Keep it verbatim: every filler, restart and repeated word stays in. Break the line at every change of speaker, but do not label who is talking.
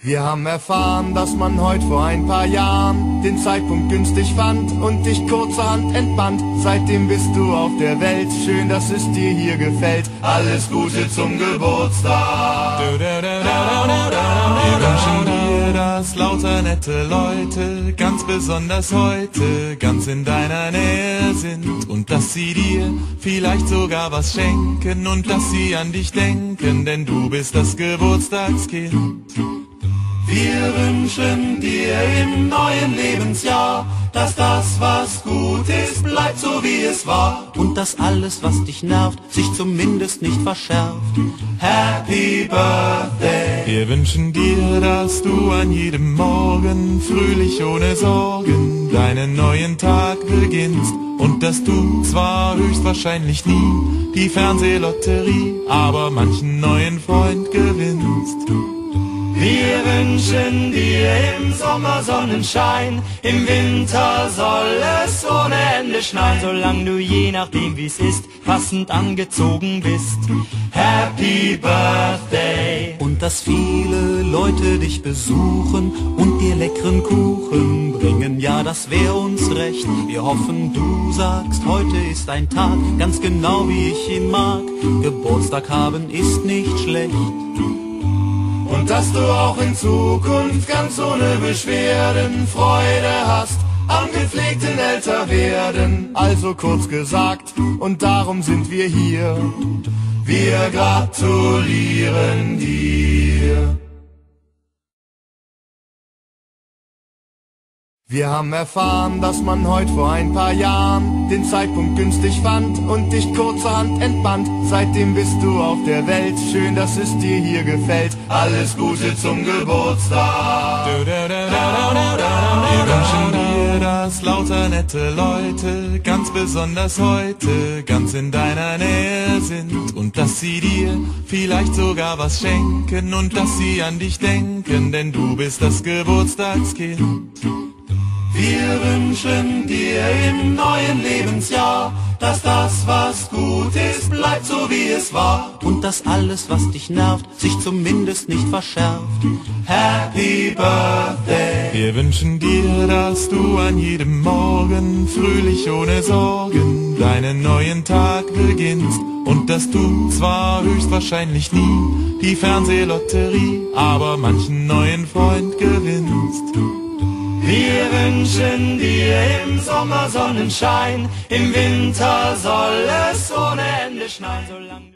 Wir haben erfahren, dass man heute vor ein paar Jahren den Zeitpunkt günstig fand und dich kurzerhand entband. Seitdem bist du auf der Welt, schön, dass es dir hier gefällt. Alles Gute zum Geburtstag.
Wir wünschen dir, dass lauter nette Leute ganz besonders heute ganz in deiner Nähe sind und dass sie dir vielleicht sogar was schenken und dass sie an dich denken, denn du bist das Geburtstagskind.
Wir wünschen dir im neuen Lebensjahr, dass das, was gut ist, bleibt so wie es war.
Und dass alles, was dich nervt, sich zumindest nicht verschärft.
Happy Birthday!
Wir wünschen dir, dass du an jedem Morgen fröhlich ohne Sorgen deinen neuen Tag beginnst. Und dass du zwar höchstwahrscheinlich nie die Fernsehlotterie, aber manchen neuen Freund gewinnst.
Wir wünschen dir im Sommer Sonnenschein, im Winter soll es ohne Ende schneien,
Solange du je nachdem wie's ist, passend angezogen bist.
Happy Birthday!
Und dass viele Leute dich besuchen und dir leckeren Kuchen bringen, ja, das wär uns recht. Wir hoffen, du sagst, heute ist ein Tag, ganz genau wie ich ihn mag. Geburtstag haben ist nicht schlecht.
Und dass du auch in Zukunft ganz ohne Beschwerden Freude hast am gepflegten Älterwerden. Also kurz gesagt, und darum sind wir hier. Wir gratulieren dir. Wir haben erfahren, dass man heute vor ein paar Jahren den Zeitpunkt günstig fand und dich kurzerhand entband. Seitdem bist du auf der Welt, schön, dass es dir hier gefällt. Alles Gute zum Geburtstag.
Wir wünschen dir, dass lauter nette Leute ganz besonders heute ganz in deiner Nähe sind und dass sie dir vielleicht sogar was schenken und dass sie an dich denken, denn du bist das Geburtstagskind.
Wir wünschen dir im neuen Lebensjahr, dass das, was gut ist, bleibt so wie es war.
Und dass alles, was dich nervt, sich zumindest nicht verschärft.
Happy Birthday!
Wir wünschen dir, dass du an jedem Morgen fröhlich ohne Sorgen deinen neuen Tag beginnst und dass du zwar höchstwahrscheinlich nie die Fernsehlotterie, aber manchen neuen Freund gewinnst.
Wir wünschen dir im Sommer Sonnenschein, im Winter soll es ohne Ende schneien, solange